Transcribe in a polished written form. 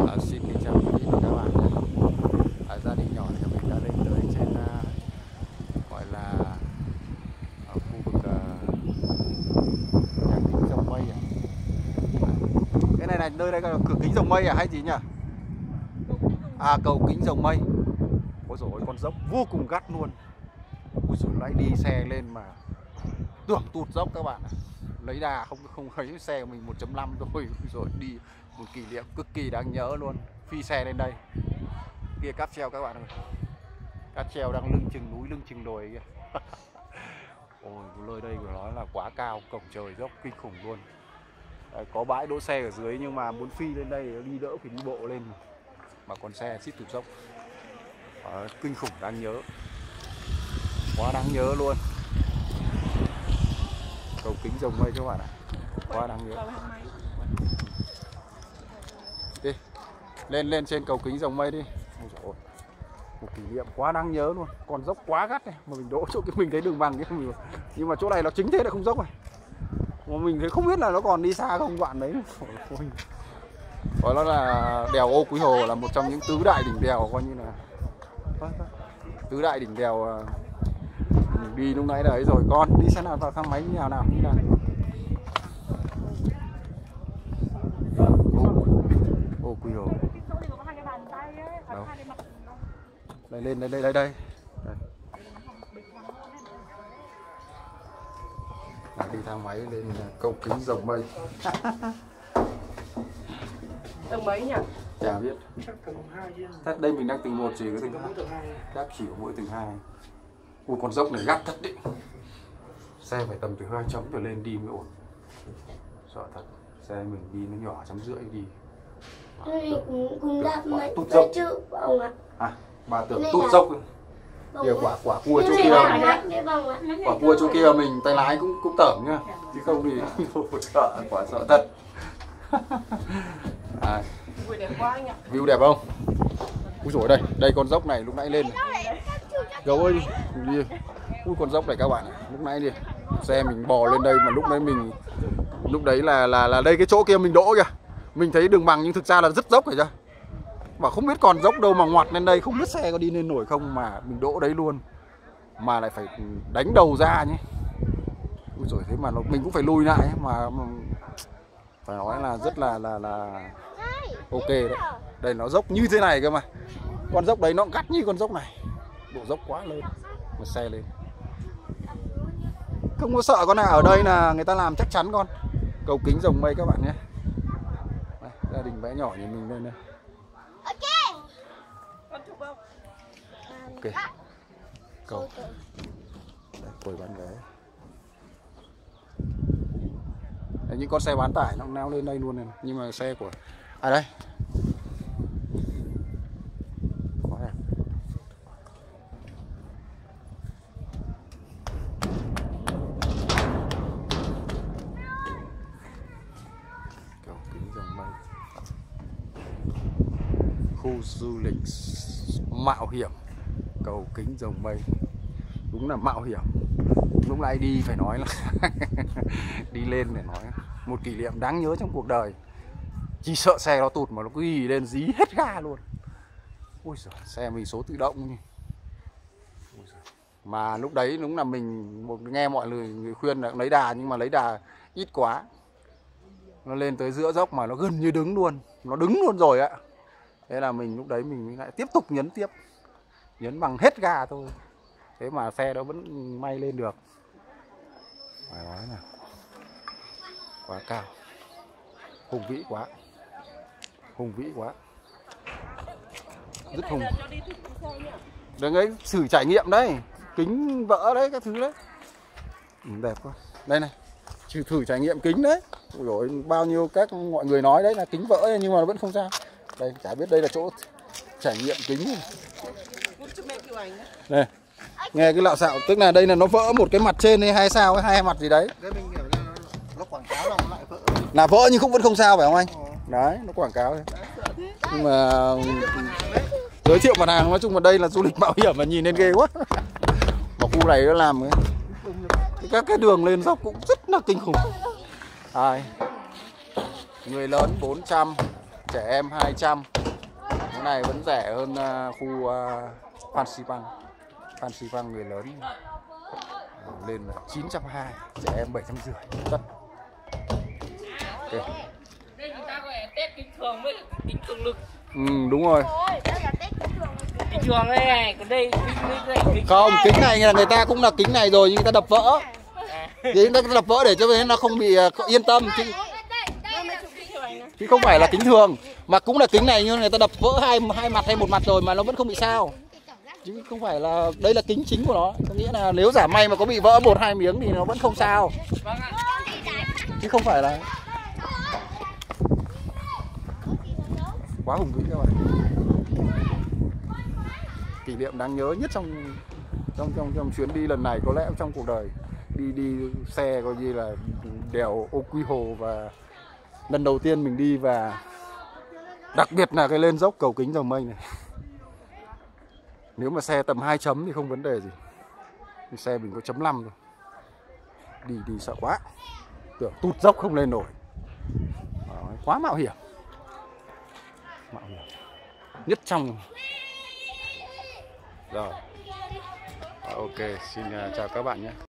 Xin kính chào quý vị và các bạn nhé. Gia đình nhỏ nhà mình đã lên tới trên gọi là ở khu vực nhà kính Rồng Mây. Cái này này, nơi đây là cửa kính Rồng Mây à hay gì nhỉ? À, cầu kính Rồng Mây. Ôi dồi ôi, con dốc vô cùng gắt luôn. Ôi dồi, lại đi xe lên mà tưởng tụt dốc các bạn ạ. Lấy đà không thấy xe của mình 1.5 thôi rồi, đi một kỷ niệm cực kỳ đáng nhớ luôn. Phi xe lên đây kia, cáp treo các bạn ơi, cáp treo đang lưng chừng núi lưng chừng đồi kia. Ôi, nơi đây của nó là quá cao, cổng trời dốc kinh khủng luôn. Đấy, có bãi đỗ xe ở dưới nhưng mà muốn phi lên đây đi đỡ phải đi bộ lên mà còn xe xít tụt dốc. Kinh khủng, đáng nhớ, quá đáng nhớ luôn. Cầu kính Rồng Mây các bạn ạ, quá đáng nhớ. Đi lên trên cầu kính Rồng Mây đi. Ôi dồi ôi, một kỷ niệm quá đáng nhớ luôn. Còn dốc quá gắt này mà mình đỗ chỗ cái mình thấy đường bằng cái mình, nhưng mà chỗ này nó chính thế là không dốc này, mà mình thấy không biết là nó còn đi xa không đoạn đấy. Đó nó là đèo Ô Quý Hồ, là một trong những tứ đại đỉnh đèo, coi như là tứ đại đỉnh đèo. Mình đi lúc nãy đấy rồi, con đi xe nào vào thang máy như nào đi nào. Ô Quý Hồ. Đâu? Đây lên đây. Đi thang máy lên cầu kính Rồng Mây. Tầng mấy nhỉ? Chả biết. Chắc tầng 2 chứ. Thật đây mình đang tầng 1, chỉ có tầng 2. Chắc chỉ có mỗi tầng 2. Ui, con dốc này gắt thật đấy. Xe phải tầm từ 2 chấm trở lên đi mới ổn. Sợ thật. Xe mình đi nó nhỏ 1,5 đi. Cùng đạp mấy tụt dốc chứ ông ạ. À, bà tưởng tụt dốc. Kìa, quả cua chỗ kia. Quả cua chỗ kia mình tay lái cũng tởm nhá. Chứ không thì sợ, quả sợ thật. À, view đẹp không? Úi dồi, đây con dốc này lúc nãy lên này. Gấu ơi đi. Ui, con dốc này các bạn, lúc nãy đi xe mình bò lên đây mà lúc đấy là đây cái chỗ kia mình đỗ kìa. Mình thấy đường bằng nhưng thực ra là rất dốc rồi chứ. Mà không biết còn dốc đâu mà ngoặt lên đây, không biết xe có đi lên nổi không mà mình đỗ đấy luôn. Mà lại phải đánh đầu ra nhé. Ui dồi, thế mà mình cũng phải lùi lại mà phải nói là rất là ok đấy. Đây nó dốc như thế này cơ mà. Con dốc đấy nó gắt như con dốc này. Độ dốc quá lớn mà xe lên. Không có sợ con nào, ở đây là người ta làm chắc chắn con. Cầu kính Rồng Mây các bạn nhé. Đây, gia đình bé nhỏ nhà mình lên đây. Ok. Cầu. Đây, quầy bán vé. Đấy, những con xe bán tải nó leo lên đây luôn này. Nhưng mà xe của à đây. Quá đẹp. Cầu kính Rồng Mây. Khu du lịch mạo hiểm cầu kính Rồng Mây. Đúng là mạo hiểm. Lúc nãy đi phải nói là đi lên để nói một kỷ niệm đáng nhớ trong cuộc đời. Chỉ sợ xe nó tụt mà nó cứ ghi lên dí hết ga luôn. Ôi giời, xe mình số tự động. Mà lúc đấy đúng là mình nghe mọi người khuyên là lấy đà, nhưng mà lấy đà ít quá. Nó lên tới giữa dốc mà nó gần như đứng luôn. Nó đứng luôn rồi ạ. Thế là mình lúc đấy mình lại tiếp tục nhấn tiếp. Nhấn bằng hết ga thôi. Thế mà xe đó vẫn may lên được. Phải nói là quá cao. Hùng vĩ quá. Hùng vĩ quá. Rất hùng. Đừng ấy, thử trải nghiệm đấy. Kính vỡ đấy, các thứ đấy. Đẹp quá. Đây này, thử trải nghiệm kính đấy. Ôi dồi, bao nhiêu các mọi người nói đấy là kính vỡ nhưng mà nó vẫn không sao. Đây, chả biết đây là chỗ trải nghiệm kính. Đây, nghe cái lạo xạo, tức là đây là nó vỡ một cái mặt trên hay sao, hai mặt gì đấy. Nó quảng cáo là nó lại vỡ. Là vỡ nhưng vẫn không sao phải không anh? Đấy, nó quảng cáo đấy. Nhưng mà giới thiệu mặt hàng, nói chung là đây là du lịch mạo hiểm mà nhìn lên ghê quá. Mà khu này nó làm các cái đường lên dốc cũng rất là kinh khủng. Người lớn 400, trẻ em 200. Cái này vẫn rẻ hơn khu Phan Xipang. Phan Xipang người lớn lên là 920, trẻ em 750 tất. Okay. Đây người ta gọi là Tết kính thường với kính cường lực. Đúng rồi. Kính thường đây này, còn đây kính Không, kính này là người ta cũng là kính này rồi nhưng người ta đập vỡ. Thì người ta đập vỡ để cho nên nó không bị yên tâm chứ không phải là kính thường, mà cũng là kính này nhưng người ta đập vỡ hai mặt hay một mặt rồi mà nó vẫn không bị sao. Chứ không phải là đây là kính chính của nó, có nghĩa là nếu giả may mà có bị vỡ 1-2 miếng thì nó vẫn không sao. Chứ không phải là quá hùng vĩ các bạn. Kỷ niệm đáng nhớ nhất trong chuyến đi lần này có lẽ trong cuộc đời, đi xe coi như là đèo Ô Quy Hồ, và lần đầu tiên mình đi, và đặc biệt là cái lên dốc cầu Kính Rồng Mây này. Nếu mà xe tầm 2 chấm thì không vấn đề gì, nhưng xe mình có chấm 5 rồi, đi sợ quá, tưởng tụt dốc không lên nổi. Quá mạo hiểm nhất trong. Rồi, ok, xin chào các bạn nhé.